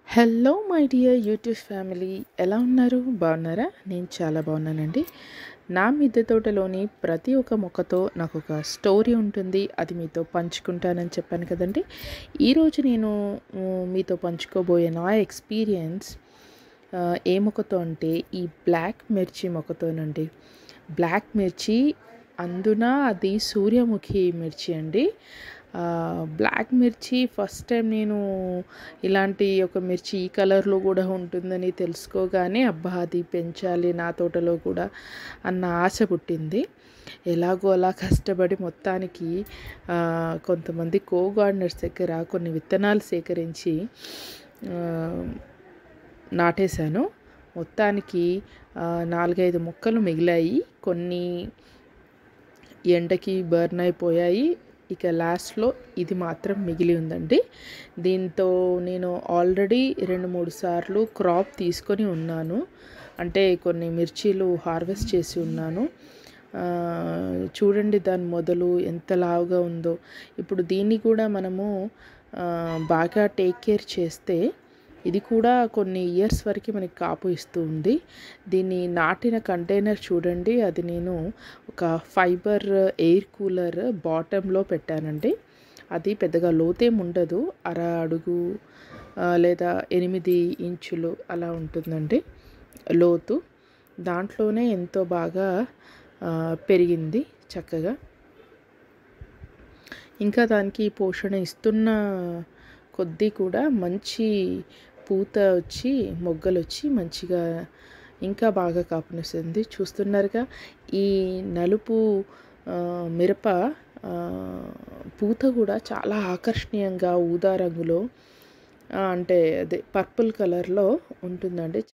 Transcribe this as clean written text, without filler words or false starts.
Hello my dear YouTube family, ఎలా ఉన్నారు? బాగున్నారా? నేను చాలా బాగున్నానండి. నా మిద్దె తోటలోని ప్రతి ఒక్క మొక్కతో నాకు ఒక స్టోరీ ఉంటుంది. అది మీతో పంచుకుంటానని చెప్పాను కదండి. ఈరోజు నేను మీతో పంచుకోబోయే నా ఎక్స్పీరియన్స్ ఏ మొక్కతో అంటే ఈ బ్లాక్ మిర్చి మొక్కతోనండి. బ్లాక్ మిర్చి, అందున అది సూర్యముఖి మిర్చి అండి. బ్లాక్ మిర్చి ఫస్ట్ టైం నేను ఇలాంటి ఒక మిర్చి ఈ కలర్లో కూడా ఉంటుందని తెలుసుకోగానే అబ్బా, అది పెంచాలి నా తోటలో కూడా అన్న ఆశ పుట్టింది. ఎలాగో అలా కష్టపడి మొత్తానికి కొంతమంది కో గార్డెనర్స్ దగ్గర కొన్ని విత్తనాలు సేకరించి నాటేశాను. మొత్తానికి 4-5 మొక్కలు మిగిలాయి. కొన్ని ఎండకి బర్న్ అయిపోయాయి. ఇక లాస్ట్లో ఇది మాత్రం మిగిలి ఉందండి. దీంతో నేను ఆల్రెడీ 2-3 సార్లు క్రాప్ తీసుకొని ఉన్నాను. అంటే కొన్ని మిర్చీలు హార్వెస్ట్ చేసి ఉన్నాను. చూడండి దాని మొదలు ఎంత లావుగా ఉందో. ఇప్పుడు దీన్ని కూడా మనము బాగా టేక్ కేర్ చేస్తే ఇది కూడా కొన్ని ఇయర్స్ వరకు మనకి కాపు ఇస్తూ ఉంది. దీన్ని నాటిన కంటైనర్ చూడండి, అది నేను ఒక ఫైబర్ ఎయిర్ కూలర్ బాటంలో పెట్టానండి. అది పెద్దగా లోతేం ఉండదు, అర అడుగు లేదా 8 ఇంచులు అలా ఉంటుందండి లోతు. దాంట్లోనే ఎంతో బాగా పెరిగింది చక్కగా. ఇంకా దానికి పోషణ ఇస్తున్న కొద్దీ కూడా మంచి పూత వచ్చి మొగ్గలు వచ్చి మంచిగా ఇంకా బాగా కాపునిస్తుంది. చూస్తున్నారుగా, ఈ నలుపు మిరప పూత కూడా చాలా ఆకర్షణీయంగా ఊదా రంగులో, అంటే అదే పర్పుల్ కలర్లో ఉంటుందండి.